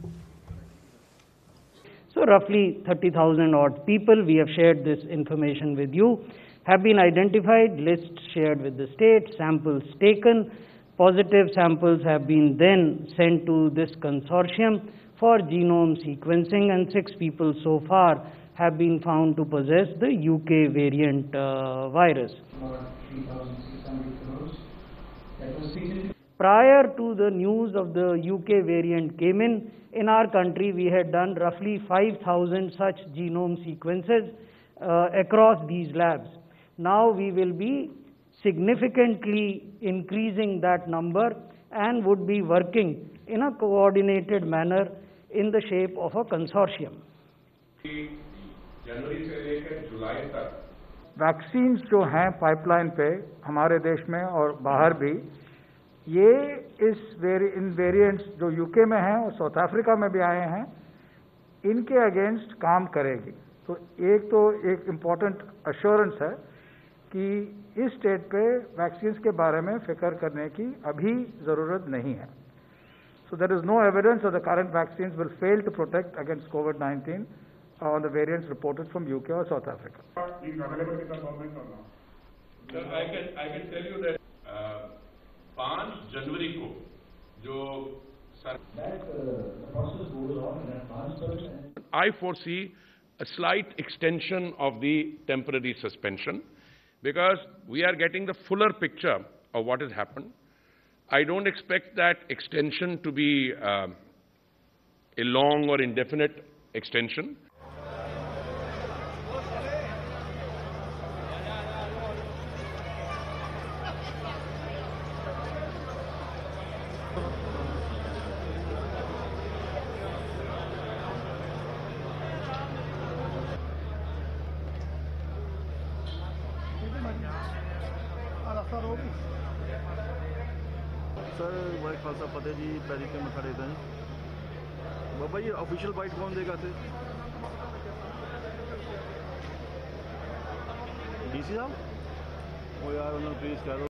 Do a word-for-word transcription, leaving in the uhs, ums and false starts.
So roughly thirty thousand odd people, we have shared this information with you, have been identified, lists shared with the state, samples taken. Positive samples have been then sent to this consortium for genome sequencing, and six people so far have been found to possess the U K variant uh, virus. Prior to the news of the U K variant came in, in our country we had done roughly five thousand such genome sequences uh, across these labs. Now we will be significantly increasing that number and would be working in a coordinated manner in the shape of a consortium. जनवरी से लेकर जुलाई तक vaccines जो हैं pipeline पे हमारे देश में और बाहर भी, ये इस वेरि इन वेरिएंट्स जो यूके में हैं और साउथ अफ्रीका में भी आए हैं, इनके अगेंस्ट काम करेगी। तो एक तो एक इम्पॉर्टेंट अश्योरेंस है कि इस स्टेट पे वैक्सीन्स के बारे में फिक्र करने की अभी ज़रूरत नहीं है। So there is no evidence that the current vaccines will fail to protect against COVID nineteen on the variants reported from U K or South Africa. Is available in the government or not? Sir, I can I can tell you that uh, पाँच जनवरी को जो sir that uh, the process goes on and advance. I foresee a slight extension of the temporary suspension because we are getting the fuller picture of what has happened. I don't expect that extension to be uh, a long or indefinite extension. Sir वाहे खालसा फतेह जी पैरी के मथा टेकदा जी। बाबा जी official bite कौन देगा थे? डीसी साहब? वो यार उन्होंने प्लीज़ कह दो।